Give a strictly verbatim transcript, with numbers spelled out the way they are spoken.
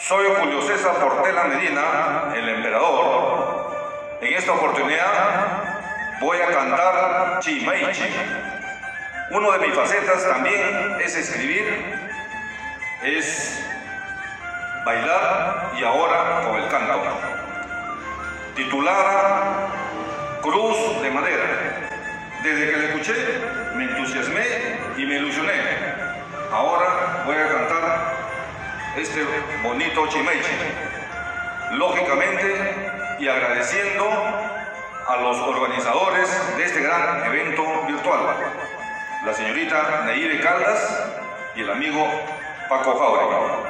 Soy Julio César Portela Medina, el emperador. En esta oportunidad voy a cantar Chimaichi. Una de mis facetas también es escribir, es bailar y ahora con el canto. Titulada Cruz de Madera. Desde que la escuché me entusiasmé y me ilusioné. Ahora voy a cantar este bonito Chimaichi, lógicamente, y agradeciendo a los organizadores de este gran evento virtual, la señorita Neive Caldas y el amigo Paco Jauregui.